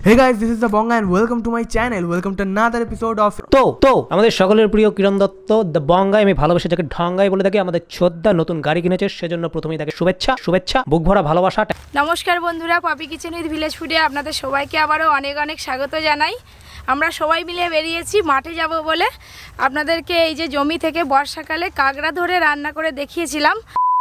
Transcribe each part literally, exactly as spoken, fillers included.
Hey guys, this is the Bong and welcome to my channel. Welcome to another episode of তো তো আমাদের সকলের প্রিয় কিরণ Dutta the বঙ্গাই, আমি ভালোবেসে যাকে ঢঙ্গাই বলে থাকি। আমাদের ছোদ্দা নতুন গাড়ি কিনেছে, সেজন্য প্রথমেই তাকে শুভেচ্ছা শুভেচ্ছা বুক ভরা ভালোবাসা। নমস্কার বন্ধুরা, পপি কিচেন উইথ ভিলেজ ফুডে আপনাদের সবাইকে আবারও অনেক অনেক স্বাগত জানাই। আমরা সবাই মিলে বেরিয়েছি মাঠে যাব বলে। আপনাদেরকে এই যে জমি থেকে বর্ষাকালে কাঁকড়া ধরে রান্না করে দেখিয়েছিলাম।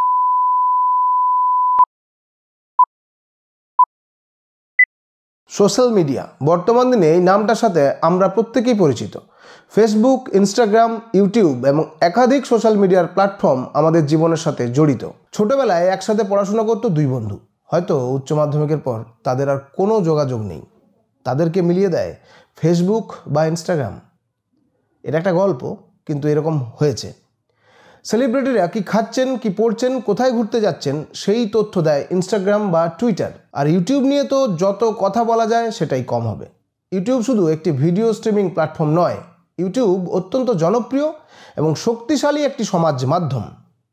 সোশ্যাল মিডিয়া বর্তমান দিনে এই নামটার সাথে আমরা প্রত্যেকেই পরিচিত। ফেসবুক, ইনস্টাগ্রাম, ইউটিউব এবং একাধিক সোশ্যাল মিডিয়ার প্ল্যাটফর্ম আমাদের জীবনের সাথে জড়িত। ছোটবেলায় একসাথে পড়াশোনা করতো দুই বন্ধু, হয়তো উচ্চ মাধ্যমিকের পর তাদের আর কোনো যোগাযোগ নেই। তাদেরকে মিলিয়ে দেয় ফেসবুক বা ইনস্টাগ্রাম। এটা একটা গল্প, কিন্তু এরকম হয়েছে। সেলিব্রিটিরা কি খাচ্ছেন, কি পড়ছেন, কোথায় ঘুরতে যাচ্ছেন, সেই তথ্য দেয় ইনস্টাগ্রাম বা টুইটার। আর ইউটিউব নিয়ে তো যত কথা বলা যায় সেটাই কম হবে। ইউটিউব শুধু একটি ভিডিও স্ট্রিমিং প্ল্যাটফর্ম নয়, ইউটিউব অত্যন্ত জনপ্রিয় এবং শক্তিশালী একটি সমাজ মাধ্যম।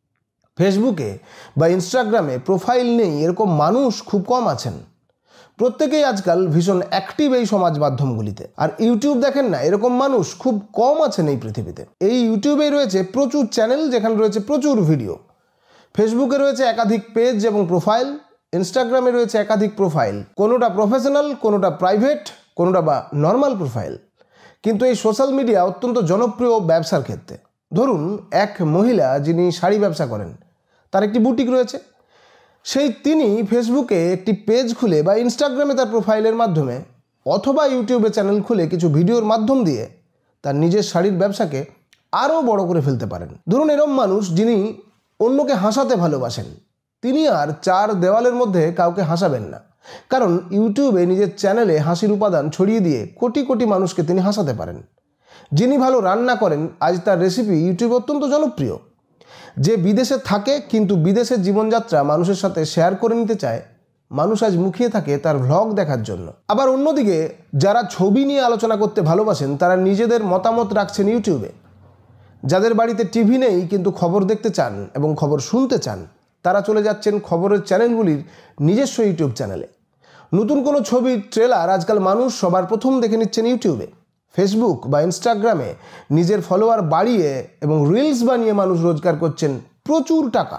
ফেসবুকে বা ইনস্টাগ্রামে প্রোফাইল নেই এরকম মানুষ খুব কম আছেন। প্রত্যেকেই আজকাল ভীষণ অ্যাক্টিভ এই সমাজ মাধ্যমগুলিতে। আর ইউটিউব দেখেন না, এরকম মানুষ খুব কম আছেন এই পৃথিবীতে। এই ইউটিউবেই রয়েছে প্রচুর চ্যানেল, যেখানে রয়েছে প্রচুর ভিডিও। ফেসবুকে রয়েছে একাধিক পেজ এবং প্রোফাইল। ইনস্টাগ্রামে রয়েছে একাধিক প্রোফাইল, কোনোটা প্রফেশনাল, কোনোটা প্রাইভেট, কোনোটা বা নর্মাল প্রোফাইল। কিন্তু এই সোশ্যাল মিডিয়া অত্যন্ত জনপ্রিয় ব্যবসার ক্ষেত্রে। ধরুন এক মহিলা যিনি শাড়ি ব্যবসা করেন, তার একটি বুটিক রয়েছে। সেই তিনি ফেসবুকে একটি পেজ খুলে বা ইনস্টাগ্রামে তার প্রোফাইলের মাধ্যমে অথবা ইউটিউবে চ্যানেল খুলে কিছু ভিডিওর মাধ্যম দিয়ে তার নিজের শাড়ির ব্যবসাকে আরও বড় করে ফেলতে পারেন। ধরুন এরম মানুষ যিনি অন্যকে হাসাতে ভালোবাসেন, তিনি আর চার দেওয়ালের মধ্যে কাউকে হাসাবেন না, কারণ ইউটিউবে নিজের চ্যানেলে হাসির উপাদান ছড়িয়ে দিয়ে কোটি কোটি মানুষকে তিনি হাসাতে পারেন। যিনি ভালো রান্না করেন, আজ তার রেসিপি ইউটিউবে অত্যন্ত জনপ্রিয়। যে বিদেশে থাকে কিন্তু বিদেশের জীবনযাত্রা মানুষের সাথে শেয়ার করে নিতে চায়, মানুষ আজ মুখিয়ে থাকে তার ভ্লগ দেখার জন্য। আবার অন্যদিকে যারা ছবি নিয়ে আলোচনা করতে ভালোবাসেন, তারা নিজেদের মতামত রাখছেন ইউটিউবে। যাদের বাড়িতে টিভি নেই কিন্তু খবর দেখতে চান এবং খবর শুনতে চান, তারা চলে যাচ্ছেন খবরের চ্যানেলগুলির নিজস্ব ইউটিউব চ্যানেলে। নতুন কোনো ছবির ট্রেলার আজকাল মানুষ সবার প্রথম দেখে নিচ্ছেন ইউটিউবে। ফেসবুক বা ইনস্টাগ্রামে নিজের ফলোয়ার বাড়িয়ে এবং রিলস বানিয়ে মানুষ রোজগার করছেন প্রচুর টাকা।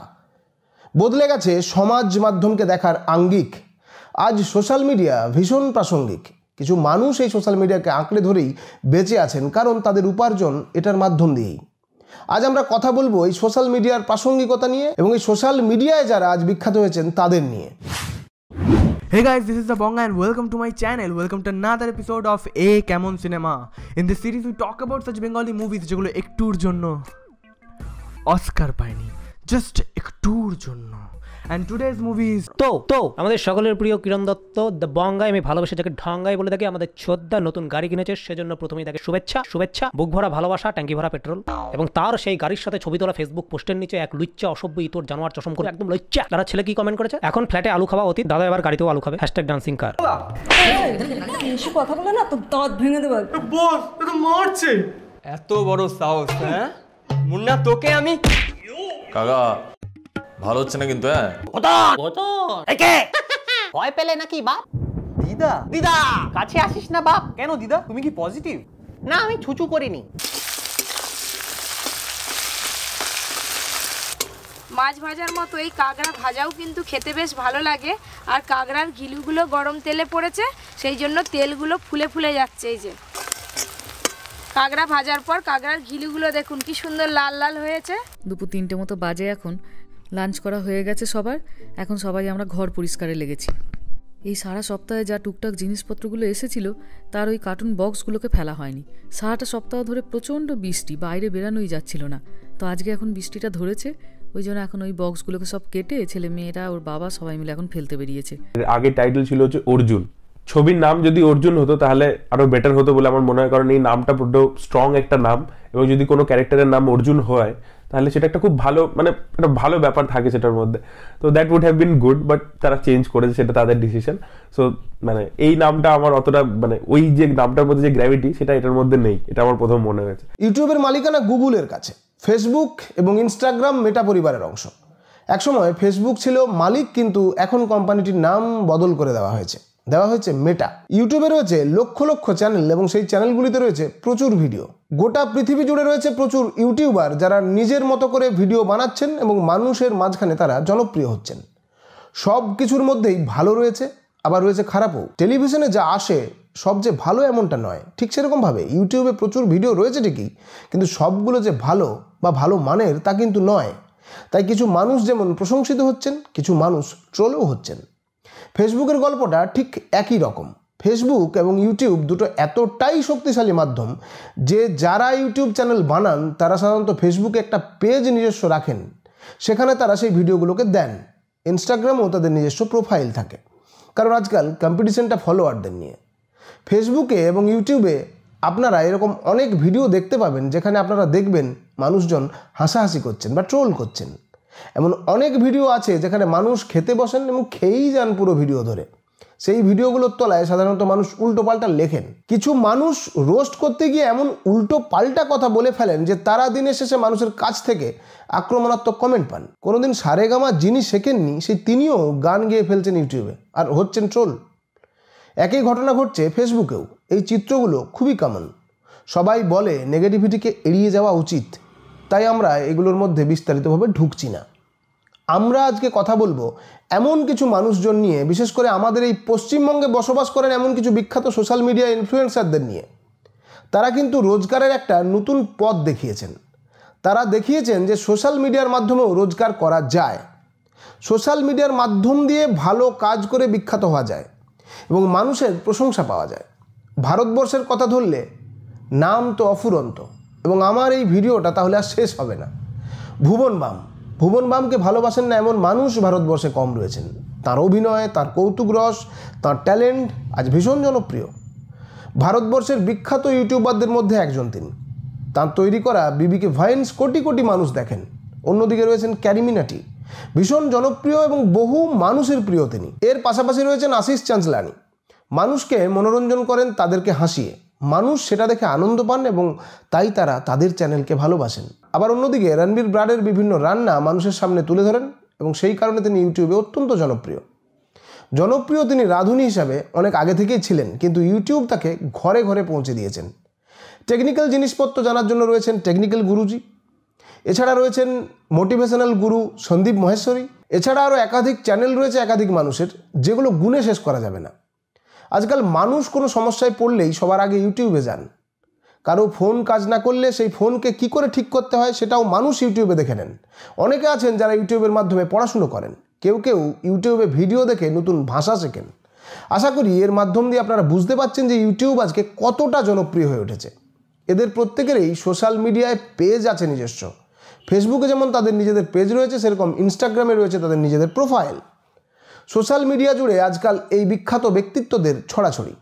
বদলে গেছে সমাজ মাধ্যমকে দেখার আঙ্গিক। আজ সোশ্যাল মিডিয়া ভীষণ প্রাসঙ্গিক। কিছু মানুষ এই সোশ্যাল মিডিয়াকে আঁকড়ে ধরেই বেঁচে আছেন, কারণ তাদের উপার্জন এটার মাধ্যম দিয়েই। আজ আমরা কথা বলবো এই সোশ্যাল মিডিয়ার প্রাসঙ্গিকতা নিয়ে এবং এই সোশ্যাল মিডিয়ায় যারা আজ বিখ্যাত হয়েছেন তাদের নিয়ে। Hey guys, this is the Bong and welcome to my channel. Welcome to another episode of A Kemon Cinema. In this series we talk about such Bengali movies যেগুলো একটুর জন্য অস্কার পায়নি, জাস্ট একটুর জন্য। And today's movies তো তো আমাদের সকলের প্রিয় কিরণ দত্ত দ্য বঙ্গাই, আমি ভালোবেসে যাকে ঢঙ্গাই বলে থাকি। আমাদের ছোদ্দা নতুন গাড়ি কিনেছে, সেজন্য প্রথমেই তাকে শুভেচ্ছা শুভেচ্ছা বুক ভরা ভালোবাসা, ট্যাঙ্কি ভরা পেট্রোল। এবং তার সেই গাড়ির সাথে ছবি তোলা ফেসবুক পোস্টের নিচে এক লুচ্চা অসভ্য ইতর জানোয়ার চশম করে একদম লুচ্চা তারা ছেলে কি কমেন্ট করেছে, এখন ফ্ল্যাটে আলু খাওয়া অতীত, দাদা এবার গাড়িতেও আলু খাবে, হ্যাশট্যাগ ডান্সিং কার। এসব কথা বলে না তো দাঁত ভেঙে দেব। বস এটা মারছে, এত বড় সাহস! হ্যাঁ মুন্না, তোকে আমি কাকা ভালো হচ্ছে না কিন্তু। হ্যাঁ ভয় পেলে নাকি বাপ? দিদা দিদা কাছে আসিস না বাপ। কেন দিদা, তুমি কি পজিটিভ? না, আমি ছুচু করিনি। মাছ ভাজার মতো এই কাঁকড়া ভাজাও কিন্তু খেতে বেশ ভালো লাগে। আর কাঁকড়ার ঘিলুগুলো গরম তেলে পড়েছে, সেই জন্য তেলগুলো ফুলে ফুলে যাচ্ছে। এই যে কাঁকড়া ভাজার পর কাঁকড়ার ঘিলুগুলো দেখুন কি সুন্দর লাল লাল হয়েছে। দুপুর তিনটে মতো বাজে, এখন লাঞ্চ করা হয়ে গেছে সবার। এখন সবাই আমরা ঘর পরিষ্কারে লেগেছি। এই সারা সপ্তাহে যা টুকটাক জিনিসপত্রগুলো এসেছিল, তার ওই কার্টুন বক্সগুলোকে ফেলা হয়নি। সারাটা সপ্তাহ ধরে প্রচণ্ড বৃষ্টি, বাইরে বেরানোই যাচ্ছিল না। তো আজকে এখন বৃষ্টিটা ধরেছে, ওই জন্য এখন ওই বক্সগুলোকে সব কেটে ছেলে মেয়েরা, ওর বাবা সবাই মিলে এখন ফেলতে বেরিয়েছে। আগে টাইটেল ছিল হচ্ছে অর্জুন। ছবির নাম যদি অর্জুন হতো তাহলে আরো বেটার হতো বলে আমার মনে হয়, কারণ এই নামটা পুরো স্ট্রং একটা নাম, এবং যদি কোনো ক্যারেক্টারের নাম অর্জুন হয় তাহলে সেটা একটা খুব ভালো, মানে একটা ভালো ব্যাপার থাকে সেটার মধ্যে। তো that would have been good, but তারা চেঞ্জ করেছে, সেটা তাদের ডিসিশন। সো মানে এই নামটা আমার অতটা, মানে ওই যে নামটার মধ্যে যে গ্র্যাভিটি, সেটা এটার মধ্যে নেই। এটা আমার প্রথম মনে হয়েছে। ইউটিউবের মালিকানা গুগলের কাছে, ফেসবুক এবং ইনস্টাগ্রাম মেটা পরিবারের অংশ। একসময় ফেসবুক ছিল মালিক, কিন্তু এখন কোম্পানিটির নাম বদল করে দেওয়া হয়েছে। দেওয়া হয়েছে মেটা। ইউটিউবে রয়েছে লক্ষ লক্ষ চ্যানেল এবং সেই চ্যানেলগুলিতে রয়েছে প্রচুর ভিডিও। গোটা পৃথিবী জুড়ে রয়েছে প্রচুর ইউটিউবার যারা নিজের মতো করে ভিডিও বানাচ্ছেন এবং মানুষের মাঝখানে তারা জনপ্রিয় হচ্ছেন। সব কিছুর মধ্যেই ভালো রয়েছে, আবার রয়েছে খারাপও। টেলিভিশনে যা আসে সব যে ভালো এমনটা নয়, ঠিক সেরকমভাবে ইউটিউবে প্রচুর ভিডিও রয়েছে ঠিকই, কিন্তু সবগুলো যে ভালো বা ভালো মানের তা কিন্তু নয়। তাই কিছু মানুষ যেমন প্রশংসিত হচ্ছেন, কিছু মানুষ ট্রোলও হচ্ছেন। ফেসবুকের গল্পটা ঠিক একই রকম। ফেসবুক এবং ইউটিউব দুটো এতটাই শক্তিশালী মাধ্যম যে যারা ইউটিউব চ্যানেল বানান তারা সাধারণত ফেসবুকে একটা পেজ নিজস্ব রাখেন, সেখানে তারা সেই ভিডিওগুলোকে দেন। ইনস্টাগ্রামেও তাদের নিজস্ব প্রোফাইল থাকে, কারণ আজকাল কম্পিটিশনটা ফলোয়ারদের নিয়ে। ফেসবুকে এবং ইউটিউবে আপনারা এরকম অনেক ভিডিও দেখতে পাবেন যেখানে আপনারা দেখবেন মানুষজন হাসাহাসি করছেন বা ট্রোল করছেন। এমন অনেক ভিডিও আছে যেখানে মানুষ খেতে বসেন এবং খেয়েই যান পুরো ভিডিও ধরে। সেই ভিডিওগুলোর তলায় সাধারণত মানুষ উল্টো পাল্টা লেখেন। কিছু মানুষ রোস্ট করতে গিয়ে এমন উল্টো পাল্টা কথা বলে ফেলেন যে তারা দিনের শেষে মানুষের কাছ থেকে আক্রমণাত্মক কমেন্ট পান। কোনোদিন সারেগামা যিনি শেখেননি সেই তিনিও গান গেয়ে ফেলছেন ইউটিউবে আর হচ্ছেন ট্রোল। একই ঘটনা ঘটছে ফেসবুকেও। এই চিত্রগুলো খুবই কমন। সবাই বলে নেগেটিভিটিকে এড়িয়ে যাওয়া উচিত, তাই আমরা এগুলোর মধ্যে বিস্তারিতভাবে ঢুকছি না। আমরা আজকে কথা বলবো এমন কিছু মানুষজন নিয়ে, বিশেষ করে আমাদের এই পশ্চিমবঙ্গে বসবাস করেন এমন কিছু বিখ্যাত সোশ্যাল মিডিয়া ইনফ্লুয়েন্সারদের নিয়ে। তারা কিন্তু রোজগারের একটা নতুন পথ দেখিয়েছেন। তারা দেখিয়েছেন যে সোশ্যাল মিডিয়ার মাধ্যমেও রোজগার করা যায়। সোশ্যাল মিডিয়ার মাধ্যম দিয়ে ভালো কাজ করে বিখ্যাত হওয়া যায় এবং মানুষের প্রশংসা পাওয়া যায়। ভারতবর্ষের কথা ধরলে নাম তো অফুরন্ত, এবং আমার এই ভিডিওটা তাহলে আর শেষ হবে না। ভুবন বাম ভুবন বামকে ভালোবাসেন না এমন মানুষ ভারতবর্ষে কম রয়েছেন। তার অভিনয়, তার কৌতুক রস, তার ট্যালেন্ট আজ ভীষণ জনপ্রিয়। ভারতবর্ষের বিখ্যাত ইউটিউবারদের মধ্যে একজন তিনি। তার তৈরি করা বিবিকে ভাইন্স কোটি কোটি মানুষ দেখেন। অন্যদিকে রয়েছেন ক্যারিমিনাটি, ভীষণ জনপ্রিয় এবং বহু মানুষের প্রিয় তিনি। এর পাশাপাশি রয়েছেন আশিস চাঞ্চলানি, মানুষকে মনোরঞ্জন করেন তাদেরকে হাসিয়ে। মানুষ সেটা দেখে আনন্দ পান এবং তাই তারা তাদের চ্যানেলকে ভালোবাসেন। আবার অন্যদিকে রণবীর ব্রাডের বিভিন্ন রান্না মানুষের সামনে তুলে ধরেন এবং সেই কারণে তিনি ইউটিউবে অত্যন্ত জনপ্রিয়। জনপ্রিয় তিনি রাঁধুনি হিসাবে অনেক আগে থেকেই ছিলেন, কিন্তু ইউটিউব তাকে ঘরে ঘরে পৌঁছে দিয়েছেন। টেকনিক্যাল জিনিসপত্র জানার জন্য রয়েছেন টেকনিক্যাল গুরুজি। এছাড়া রয়েছেন মোটিভেশনাল গুরু সন্দীপ মহেশ্বরী। এছাড়া আরও একাধিক চ্যানেল রয়েছে একাধিক মানুষের, যেগুলো গুণে শেষ করা যাবে না। আজকাল মানুষ কোনো সমস্যায় পড়লেই সবার আগে ইউটিউবে যান। কারো ফোন কাজ না করলে সেই ফোনকে কি করে ঠিক করতে হয় সেটাও মানুষ ইউটিউবে দেখে নেন। অনেকে আছেন যারা ইউটিউবের মাধ্যমে পড়াশুনো করেন, কেউ কেউ ইউটিউবে ভিডিও দেখে নতুন ভাষা শেখেন। আশা করি এর মাধ্যম দিয়ে আপনারা বুঝতে পারছেন যে ইউটিউব আজকে কতটা জনপ্রিয় হয়ে উঠেছে। এদের প্রত্যেকেরই সোশ্যাল মিডিয়ায় পেজ আছে নিজস্ব। ফেসবুকে যেমন তাদের নিজেদের পেজ রয়েছে, সেরকম ইনস্টাগ্রামে রয়েছে তাদের নিজেদের প্রোফাইল। সোশ্যাল মিডিয়া জুড়ে আজকাল এই বিখ্যাত ব্যক্তিত্বদের ছড়াছড়ি।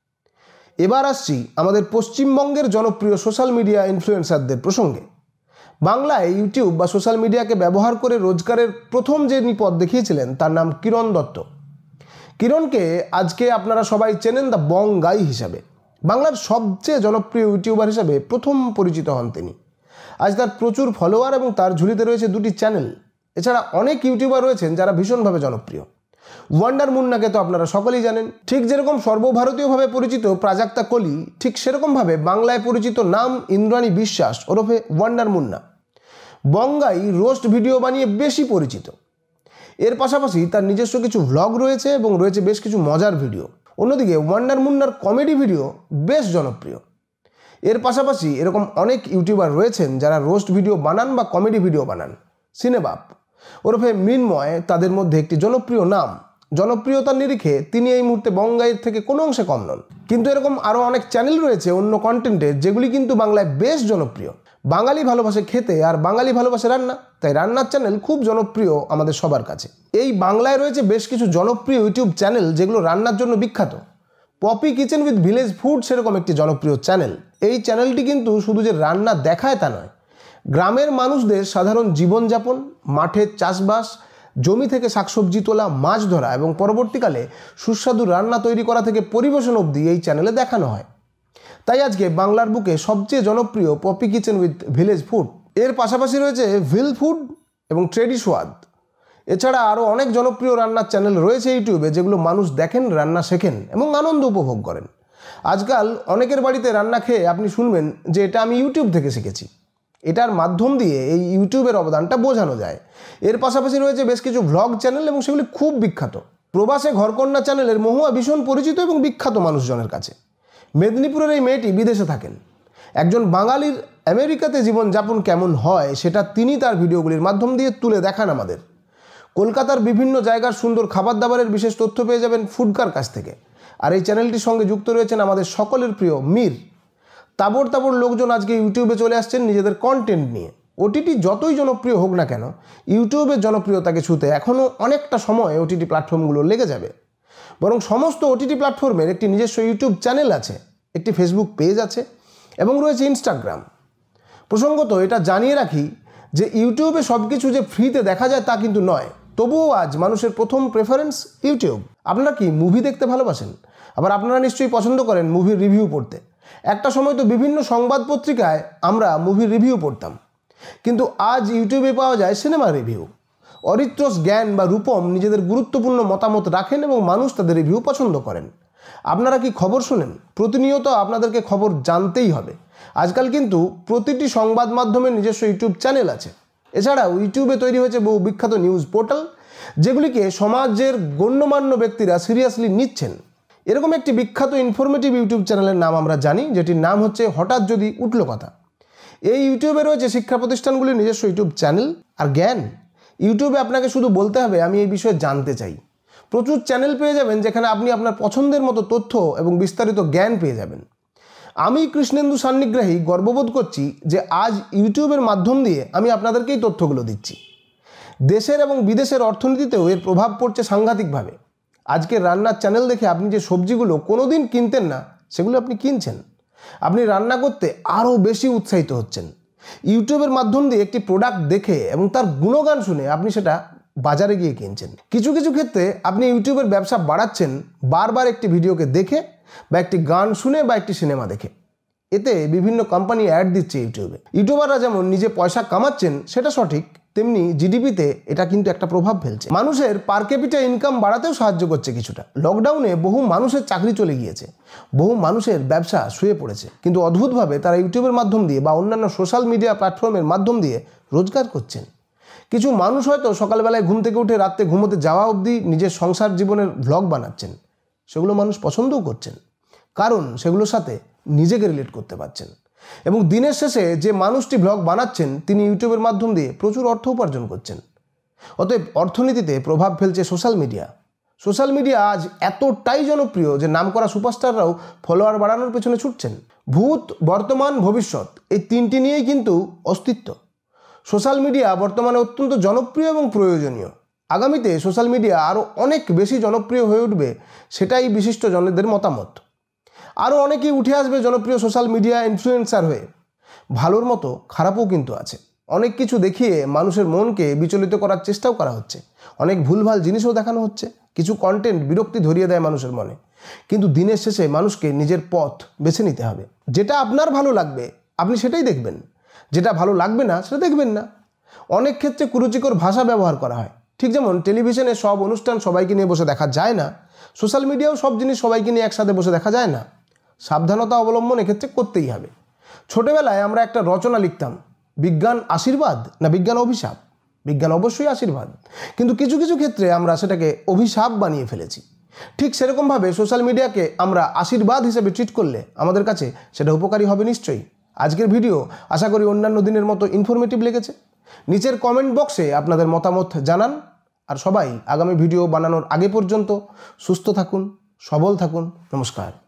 এবার আসছি আমাদের পশ্চিমবঙ্গের জনপ্রিয় সোশ্যাল মিডিয়া ইনফ্লুয়েন্সারদের প্রসঙ্গে। বাংলায় ইউটিউব বা সোশ্যাল মিডিয়াকে ব্যবহার করে রোজগারের প্রথম যে পথ দেখিয়েছিলেন তার নাম কিরণ দত্ত। কিরণকে আজকে আপনারা সবাই চেনেন দ্য বং গাই হিসাবে। বাংলার সবচেয়ে জনপ্রিয় ইউটিউবার হিসাবে প্রথম পরিচিত হন তিনি। আজ তার প্রচুর ফলোয়ার এবং তার ঝুলিতে রয়েছে দুটি চ্যানেল। এছাড়া অনেক ইউটিউবার রয়েছেন যারা ভীষণভাবে জনপ্রিয়। ওয়ান্ডার মুন্নাকে তো আপনারা সকলেই জানেন। ঠিক যেরকম সর্বভারতীয়ভাবে পরিচিত প্রাজাক্তা কলি, ঠিক সেরকমভাবে বাংলায় পরিচিত নাম ইন্দ্রাণী বিশ্বাস ওরফে ওয়ান্ডার মুন্না। বঙ্গাই রোস্ট ভিডিও বানিয়ে বেশি পরিচিত। এর পাশাপাশি তার নিজস্ব কিছু ভ্লগ রয়েছে এবং রয়েছে বেশ কিছু মজার ভিডিও। অন্যদিকে ওয়ান্ডার মুন্নার কমেডি ভিডিও বেশ জনপ্রিয়। এর পাশাপাশি এরকম অনেক ইউটিউবার রয়েছেন যারা রোস্ট ভিডিও বানান বা কমেডি ভিডিও বানান। সিনেবাপ ওরফে মৃন্ময় তাদের মধ্যে একটি জনপ্রিয় নাম। জনপ্রিয়তার নিরিখে তিনি এই মুহূর্তে বঙ্গাইয়ের থেকে কোনো অংশে কম নন। কিন্তু এরকম আরও অনেক চ্যানেল রয়েছে অন্য কন্টেন্টে, যেগুলি কিন্তু বাংলায় বেশ জনপ্রিয়। বাঙালি ভালোবাসে খেতে আর বাঙালি ভালোবাসে রান্না, তাই রান্নার চ্যানেল খুব জনপ্রিয় আমাদের সবার কাছে। এই বাংলায় রয়েছে বেশ কিছু জনপ্রিয় ইউটিউব চ্যানেল যেগুলো রান্নার জন্য বিখ্যাত। Poppy kitchen with village food সেরকম একটি জনপ্রিয় চ্যানেল। এই চ্যানেলটি কিন্তু শুধু যে রান্না দেখায় তা নয়, গ্রামের মানুষদের সাধারণ জীবনযাপন, মাঠের চাষবাস, জমি থেকে শাকসবজি তোলা, মাছ ধরা এবং পরবর্তীকালে সুস্বাদু রান্না তৈরি করা থেকে পরিবেশন অবধি এই চ্যানেলে দেখানো হয়। তাই আজকে বাংলার বুকে সবচেয়ে জনপ্রিয় Poppy kitchen with village food. এর পাশাপাশি রয়েছে ভিলফুড এবং ট্রেডিসওয়াদ। এছাড়া আরও অনেক জনপ্রিয় রান্নার চ্যানেল রয়েছে ইউটিউবে, যেগুলো মানুষ দেখেন, রান্না শেখেন এবং আনন্দ উপভোগ করেন। আজকাল অনেকের বাড়িতে রান্না খেয়ে আপনি শুনবেন যে এটা আমি ইউটিউব থেকে শিখেছি। এটার মাধ্যম দিয়ে এই ইউটিউবের অবদানটা বোঝানো যায়। এর পাশাপাশি রয়েছে বেশ কিছু ভ্লগ চ্যানেল এবং সেগুলি খুব বিখ্যাত। প্রবাসে ঘরকন্যা চ্যানেলের মহুয়া ভীষণ পরিচিত এবং বিখ্যাত মানুষজনের কাছে। মেদিনীপুরের এই মেয়েটি বিদেশে থাকেন। একজন বাঙালির আমেরিকাতে জীবনযাপন কেমন হয় সেটা তিনি তার ভিডিওগুলির মাধ্যম দিয়ে তুলে দেখান আমাদের। কলকাতার বিভিন্ন জায়গার সুন্দর খাবার দাবারের বিশেষ তথ্য পেয়ে যাবেন ফুডকার কাছ থেকে। আর এই চ্যানেলটির সঙ্গে যুক্ত রয়েছেন আমাদের সকলের প্রিয় মীর। তাবড় তাবড় লোকজন আজকে ইউটিউবে চলে আসছেন নিজেদের কন্টেন্ট নিয়ে। ওটিটি যতই জনপ্রিয় হোক না কেন, ইউটিউবের জনপ্রিয়তাকে ছুঁতে এখনও অনেকটা সময় ওটিটি প্ল্যাটফর্মগুলো লেগে যাবে। বরং সমস্ত ওটিটি প্ল্যাটফর্মের একটি নিজস্ব ইউটিউব চ্যানেল আছে, একটি ফেসবুক পেজ আছে এবং রয়েছে ইনস্টাগ্রাম। প্রসঙ্গত এটা জানিয়ে রাখি যে ইউটিউবে সব কিছু যে ফ্রিতে দেখা যায় তা কিন্তু নয়। তবুও আজ মানুষের প্রথম প্রেফারেন্স ইউটিউব। আপনারা কি মুভি দেখতে ভালোবাসেন? আবার আপনারা নিশ্চয়ই পছন্দ করেন মুভির রিভিউ পড়তে। একটা সময় তো বিভিন্ন সংবাদ পত্রিকায় আমরা মুভির রিভিউ পড়তাম, কিন্তু আজ ইউটিউবে পাওয়া যায় সিনেমা রিভিউ। অরিত্রস, জ্ঞান বা রূপম নিজেদের গুরুত্বপূর্ণ মতামত রাখেন এবং মানুষ তাদের রিভিউ পছন্দ করেন। আপনারা কি খবর শোনেন? প্রতিনিয়ত আপনাদেরকে খবর জানতেই হবে। আজকাল কিন্তু প্রতিটি সংবাদ মাধ্যমের নিজস্ব ইউটিউব চ্যানেল আছে। এছাড়াও ইউটিউবে তৈরি হয়েছে বহু বিখ্যাত নিউজ পোর্টাল, যেগুলিকে সমাজের গণ্যমান্য ব্যক্তিরা সিরিয়াসলি নিচ্ছেন। এরকম একটি বিখ্যাত ইনফরমেটিভ ইউটিউব চ্যানেলের নাম আমরা জানি, যেটির নাম হচ্ছে হঠাৎ যদি উঠল কথা। এই ইউটিউবে রয়েছে শিক্ষা প্রতিষ্ঠানগুলির নিজস্ব ইউটিউব চ্যানেল। আর জ্ঞান, ইউটিউবে আপনাকে শুধু বলতে হবে আমি এই বিষয়ে জানতে চাই। প্রচুর চ্যানেল পেয়ে যাবেন যেখানে আপনি আপনার পছন্দের মতো তথ্য এবং বিস্তারিত জ্ঞান পেয়ে যাবেন। আমি কৃষ্ণেন্দু সান্নিগ্রাহী গর্ববোধ করছি যে আজ ইউটিউবের মাধ্যম দিয়ে আমি আপনাদেরকেই তথ্যগুলো দিচ্ছি। দেশের এবং বিদেশের অর্থনীতিতেও এর প্রভাব পড়ছে সাংঘাতিকভাবে। আজকের রান্নার চ্যানেল দেখে আপনি যে সবজিগুলো কোনোদিন কিনতেন না সেগুলো আপনি কিনছেন। আপনি রান্না করতে আরও বেশি উৎসাহিত হচ্ছেন। ইউটিউবের মাধ্যম দিয়ে একটি প্রোডাক্ট দেখে এবং তার গুণগান শুনে আপনি সেটা বাজারে গিয়ে কিনছেন। কিছু কিছু ক্ষেত্রে আপনি ইউটিউবের ব্যবসা বাড়াচ্ছেন বারবার একটি ভিডিওকে দেখে বা একটি গান শুনে বা একটি সিনেমা দেখে। এতে বিভিন্ন কোম্পানি অ্যাড দিচ্ছে ইউটিউবে। ইউটিউবাররা যেমন নিজে পয়সা কামাচ্ছেন সেটা সঠিক, তেমনি জিডিপিতে এটা কিন্তু একটা প্রভাব ফেলছে। মানুষের পার ক্যাপিটা ইনকাম বাড়াতেও সাহায্য করছে কিছুটা। লকডাউনে বহু মানুষের চাকরি চলে গিয়েছে, বহু মানুষের ব্যবসা শুয়ে পড়েছে, কিন্তু অদ্ভুতভাবে তারা ইউটিউবের মাধ্যম দিয়ে বা অন্যান্য সোশ্যাল মিডিয়া প্ল্যাটফর্মের মাধ্যম দিয়ে রোজগার করছেন। কিছু মানুষ হয়তো সকালবেলায় ঘুম থেকে উঠে রাত্রে ঘুমোতে যাওয়া অবধি নিজের সংসার জীবনের ভ্লগ বানাচ্ছেন। সেগুলো মানুষ পছন্দও করছেন, কারণ সেগুলোর সাথে নিজেকে রিলেট করতে পারছেন। এবং দিনের শেষে যে মানুষটি ভ্লগ বানাচ্ছেন তিনি ইউটিউবের মাধ্যম দিয়ে প্রচুর অর্থ উপার্জন করছেন। অতএব অর্থনীতিতে প্রভাব ফেলছে সোশ্যাল মিডিয়া। সোশ্যাল মিডিয়া আজ এতটাই জনপ্রিয় যে নামকরা সুপারস্টাররাও ফলোয়ার বাড়ানোর পেছনে ছুটছেন। ভূত, বর্তমান, ভবিষ্যৎ এই তিনটি নিয়েই কিন্তু অস্তিত্ব। সোশ্যাল মিডিয়া বর্তমানে অত্যন্ত জনপ্রিয় এবং প্রয়োজনীয়। আগামীতে সোশ্যাল মিডিয়া আরও অনেক বেশি জনপ্রিয় হয়ে উঠবে, সেটাই বিশিষ্ট জনদের মতামত। আরও অনেকেই উঠে আসবে জনপ্রিয় সোশ্যাল মিডিয়া ইনফ্লুয়েন্সার হয়ে। ভালোর মতো খারাপও কিন্তু আছে। অনেক কিছু দেখিয়ে মানুষের মনকে বিচলিত করার চেষ্টাও করা হচ্ছে। অনেক ভুলভাল জিনিসও দেখানো হচ্ছে। কিছু কন্টেন্ট বিরক্তি ধরিয়ে দেয় মানুষের মনে। কিন্তু দিনের শেষে মানুষকে নিজের পথ বেছে নিতে হবে। যেটা আপনার ভালো লাগবে আপনি সেটাই দেখবেন, যেটা ভালো লাগবে না সেটা দেখবেন না। অনেক ক্ষেত্রে কুরুচিকর ভাষা ব্যবহার করা হয়। ঠিক যেমন টেলিভিশনে সব অনুষ্ঠান সবাইকে নিয়ে বসে দেখা যায় না, সোশ্যাল মিডিয়াও সব জিনিস সবাইকে নিয়ে একসাথে বসে দেখা যায় না। সাবধানতা অবলম্বন এক্ষেত্রে করতেই হবে। ছোটবেলায় আমরা একটা রচনা লিখতাম, বিজ্ঞান আশীর্বাদ না বিজ্ঞান অভিশাপ। বিজ্ঞান অবশ্যই আশীর্বাদ, কিন্তু কিছু কিছু ক্ষেত্রে আমরা সেটাকে অভিশাপ বানিয়ে ফেলেছি। ঠিক সেরকমভাবে সোশ্যাল মিডিয়াকে আমরা আশীর্বাদ হিসেবে ট্রিট করলে আমাদের কাছে সেটা উপকারী হবে নিশ্চয়ই। আজকের ভিডিও আশা করি অন্যান্য দিনের মতো ইনফরমেটিভ লেগেছে। নিচের কমেন্ট বক্সে আপনাদের মতামত জানান। আর সবাই আগামী ভিডিও বানানোর আগে পর্যন্ত সুস্থ থাকুন, সবল থাকুন। নমস্কার।